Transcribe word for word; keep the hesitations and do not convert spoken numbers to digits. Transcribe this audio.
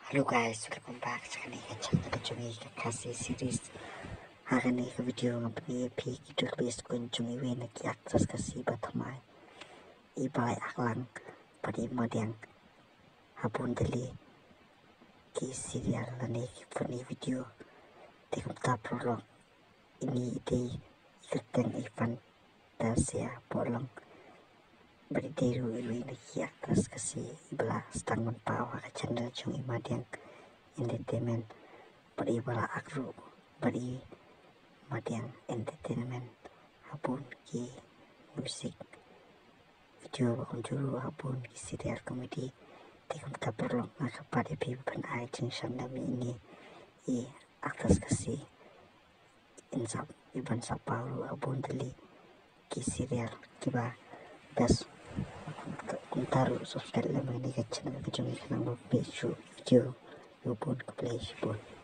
Halo guys, welcome back sa kanila channel na Jungi Kakasi series. Hakan ni ka video nga pag-i-epi kito please kung Jungi we nag-i-access kasi ba tamay. Ibay aklang padi mo diyang hapon dali ki serial na ni kipuni video. Tikum taprolong ini ide ikatang ifantasia polong. Berdiri iwi nag-i-access kasi ibala stangon pawa ka channel Jungi Madiang entertainment bari bala akru bari Madiang entertainment hapun ki musik video bakon juru hapun ki serial komedi tikum taprolong nakapade pipan ay jeng sandami ini i aktas kasi insap iban sa Paulo hapun dali ki serial kiba das kung taruh subscribe lang mga channel ko Jungi ka ng video video yupon ka play sipon.